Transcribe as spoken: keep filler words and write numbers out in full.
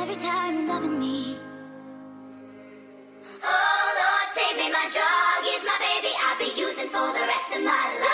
every time you're loving me. Oh Lord, save me, my drug is my baby, I'll be using for the rest of my life.